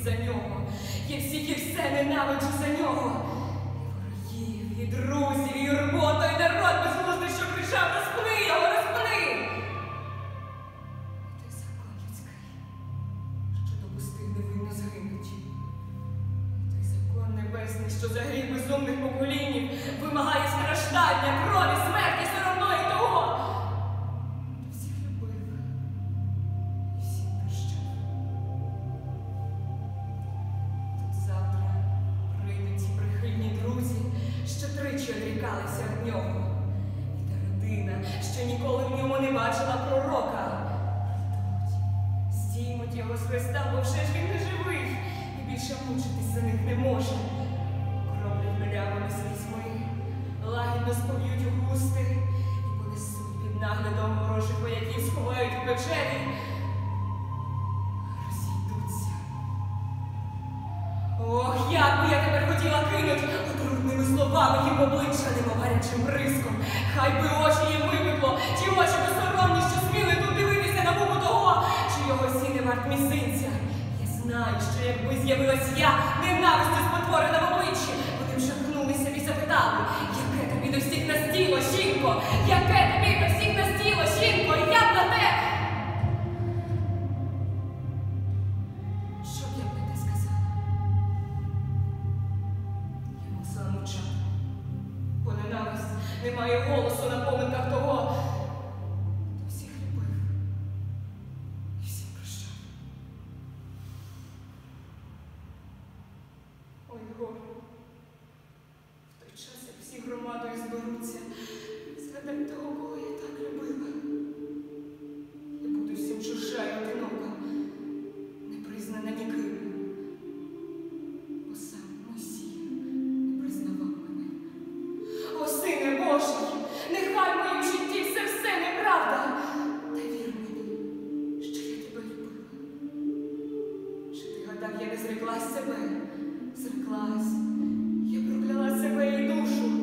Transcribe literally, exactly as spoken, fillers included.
за нього. Я всіх і все ненавиджу за нього. І ворогів, і друзів, і роботу, і народ безглуздий, що кричав: розпни його, розпни! І той закон людський, що допустив невинно загинуть. І той закон небесний, що за гріх безумних поколінь вимагає страждання, крові, смерті, соромної того. Всіх любив і всім прощав. Тут завтра прийдуть ті прихильні друзі, що тричі одрікалися від нього. І та родина, що ніколи в ньому не бачила пророка. Прийдуть, здіймуть його з хреста, бо вже ж він не живий, і більше мучитись за них не може. Кроплять млявими слізьми, лагідно спов'ють у хусти і понесуть під наглядом ворожих вояків, сховають у печері. Розійдуться. Ох, як би я тепер хотіла кинуть отрутними словами їм в обличчя, немов гарячим бризком. Хай би очі їм випекло, ті очі безсоромні, що сміли тут дивитися на муку того, що його сі не варт мізинця. Я знаю, що якби з'явилась я, ненавистю спотворена в обличчі, вони б шахнулися і запитали: яке тобі до всіх настіло, жінко? Яке тобі до всіх настіло, жінко? І я б на те! Що б я б на те сказала? Я мусила мовчати, бо ненависть не має голосу на поминках того, хто всіх любив і всім прощав. Ой, горе, в той час, як всі громадою зберуться, згадай того, кого я так любила. Я буду всім чужа й одинока, не признана ніким, бо сам Мойсій не признавав мене. О, Сине Божий, нехай в моїм житті все-все неправда, та вір мені, що я тебе любила. Чи ти гадав, я не зреклась себе? Зреклась. Я прокляла себе і душу.